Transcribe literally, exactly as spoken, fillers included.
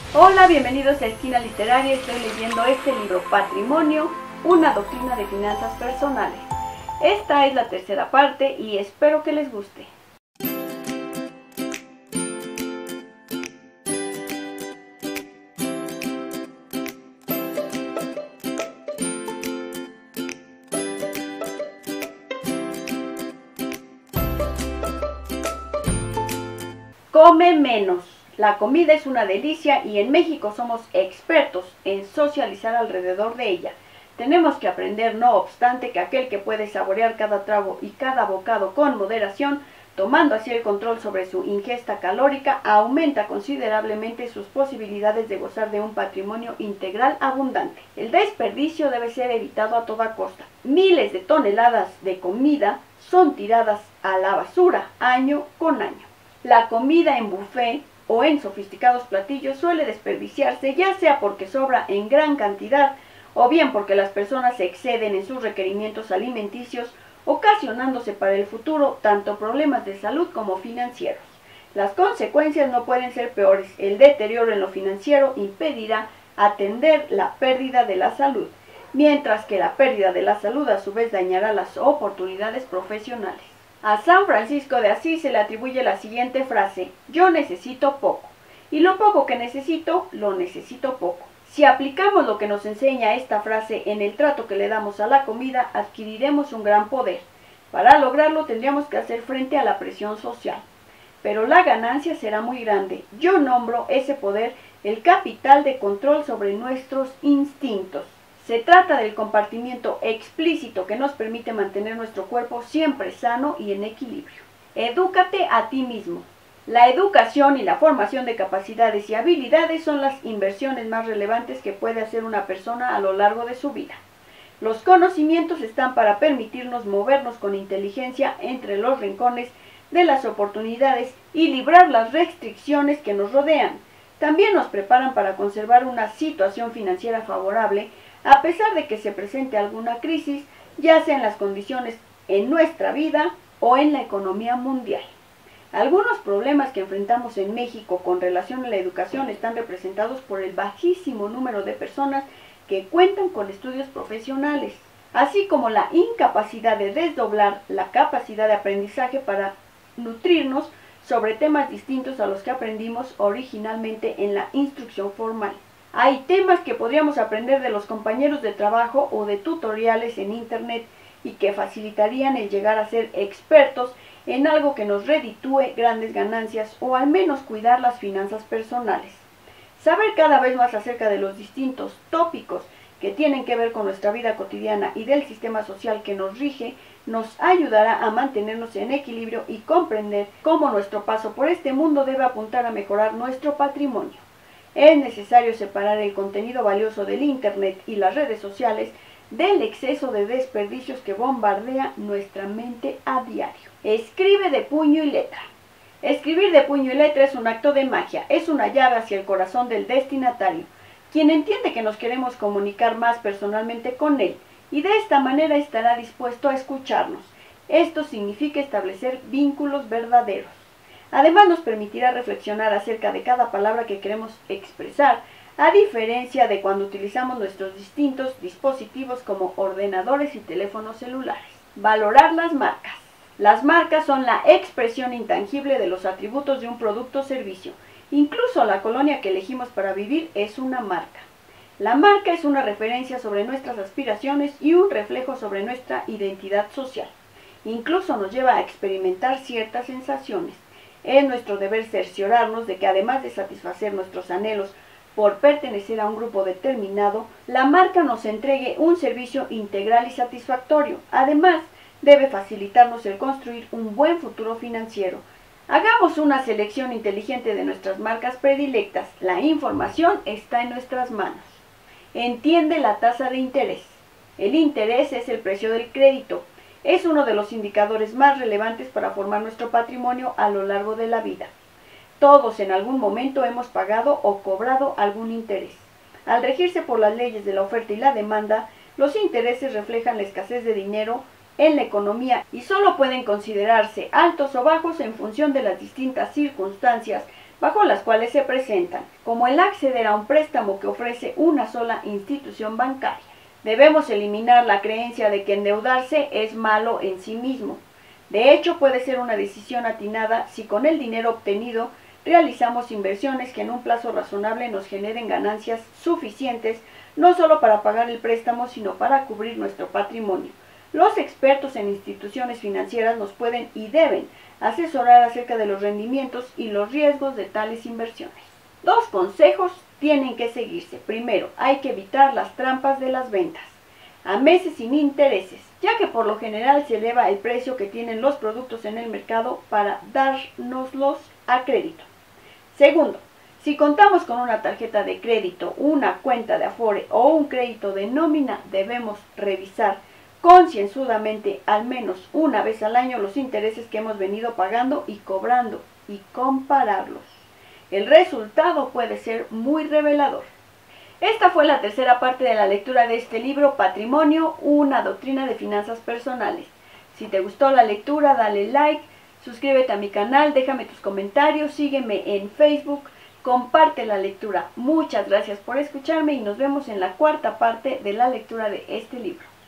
Hola, bienvenidos a Esquina Literaria. Estoy leyendo este libro, Patrimonio, una doctrina de finanzas personales. Esta es la tercera parte y espero que les guste. Come menos. La comida es una delicia y en México somos expertos en socializar alrededor de ella. Tenemos que aprender, no obstante, que aquel que puede saborear cada trago y cada bocado con moderación, tomando así el control sobre su ingesta calórica, aumenta considerablemente sus posibilidades de gozar de un patrimonio integral abundante. El desperdicio debe ser evitado a toda costa. Miles de toneladas de comida son tiradas a la basura año con año. La comida en buffet o en sofisticados platillos suele desperdiciarse, ya sea porque sobra en gran cantidad o bien porque las personas se exceden en sus requerimientos alimenticios, ocasionándose para el futuro tanto problemas de salud como financieros. Las consecuencias no pueden ser peores. El deterioro en lo financiero impedirá atender la pérdida de la salud, mientras que la pérdida de la salud a su vez dañará las oportunidades profesionales. A San Francisco de Asís se le atribuye la siguiente frase: yo necesito poco, y lo poco que necesito, lo necesito poco. Si aplicamos lo que nos enseña esta frase en el trato que le damos a la comida, adquiriremos un gran poder. Para lograrlo tendríamos que hacer frente a la presión social, pero la ganancia será muy grande. Yo nombro ese poder el capital de control sobre nuestros instintos. Se trata del compartimiento explícito que nos permite mantener nuestro cuerpo siempre sano y en equilibrio. Edúcate a ti mismo. La educación y la formación de capacidades y habilidades son las inversiones más relevantes que puede hacer una persona a lo largo de su vida. Los conocimientos están para permitirnos movernos con inteligencia entre los rincones de las oportunidades y librar las restricciones que nos rodean. También nos preparan para conservar una situación financiera favorable a pesar de que se presente alguna crisis, ya sea en las condiciones en nuestra vida o en la economía mundial. Algunos problemas que enfrentamos en México con relación a la educación están representados por el bajísimo número de personas que cuentan con estudios profesionales, así como la incapacidad de desdoblar la capacidad de aprendizaje para nutrirnos sobre temas distintos a los que aprendimos originalmente en la instrucción formal. Hay temas que podríamos aprender de los compañeros de trabajo o de tutoriales en internet y que facilitarían el llegar a ser expertos en algo que nos reditúe grandes ganancias o al menos cuidar las finanzas personales. Saber cada vez más acerca de los distintos tópicos que tienen que ver con nuestra vida cotidiana y del sistema social que nos rige nos ayudará a mantenernos en equilibrio y comprender cómo nuestro paso por este mundo debe apuntar a mejorar nuestro patrimonio. Es necesario separar el contenido valioso del Internet y las redes sociales del exceso de desperdicios que bombardea nuestra mente a diario. Escribe de puño y letra. Escribir de puño y letra es un acto de magia, es una llave hacia el corazón del destinatario, quien entiende que nos queremos comunicar más personalmente con él, y de esta manera estará dispuesto a escucharnos. Esto significa establecer vínculos verdaderos. Además nos permitirá reflexionar acerca de cada palabra que queremos expresar, a diferencia de cuando utilizamos nuestros distintos dispositivos como ordenadores y teléfonos celulares. Valorar las marcas. Las marcas son la expresión intangible de los atributos de un producto o servicio. Incluso la colonia que elegimos para vivir es una marca. La marca es una referencia sobre nuestras aspiraciones y un reflejo sobre nuestra identidad social. Incluso nos lleva a experimentar ciertas sensaciones. Es nuestro deber cerciorarnos de que además de satisfacer nuestros anhelos por pertenecer a un grupo determinado, la marca nos entregue un servicio integral y satisfactorio. Además, debe facilitarnos el construir un buen futuro financiero. Hagamos una selección inteligente de nuestras marcas predilectas. La información está en nuestras manos. Entiende la tasa de interés. El interés es el precio del crédito. Es uno de los indicadores más relevantes para formar nuestro patrimonio a lo largo de la vida. Todos en algún momento hemos pagado o cobrado algún interés. Al regirse por las leyes de la oferta y la demanda, los intereses reflejan la escasez de dinero en la economía y solo pueden considerarse altos o bajos en función de las distintas circunstancias bajo las cuales se presentan, como el acceder a un préstamo que ofrece una sola institución bancaria. Debemos eliminar la creencia de que endeudarse es malo en sí mismo. De hecho, puede ser una decisión atinada si con el dinero obtenido realizamos inversiones que en un plazo razonable nos generen ganancias suficientes no solo para pagar el préstamo, sino para cubrir nuestro patrimonio. Los expertos en instituciones financieras nos pueden y deben asesorar acerca de los rendimientos y los riesgos de tales inversiones. Dos consejos tienen que seguirse. Primero, hay que evitar las trampas de las ventas a meses sin intereses, ya que por lo general se eleva el precio que tienen los productos en el mercado para dárnoslos a crédito. Segundo, si contamos con una tarjeta de crédito, una cuenta de Afore o un crédito de nómina, debemos revisar concienzudamente al menos una vez al año los intereses que hemos venido pagando y cobrando y compararlos. El resultado puede ser muy revelador. Esta fue la tercera parte de la lectura de este libro, Patrimonio, una doctrina de finanzas personales. Si te gustó la lectura, dale like, suscríbete a mi canal, déjame tus comentarios, sígueme en Facebook, comparte la lectura. Muchas gracias por escucharme y nos vemos en la cuarta parte de la lectura de este libro.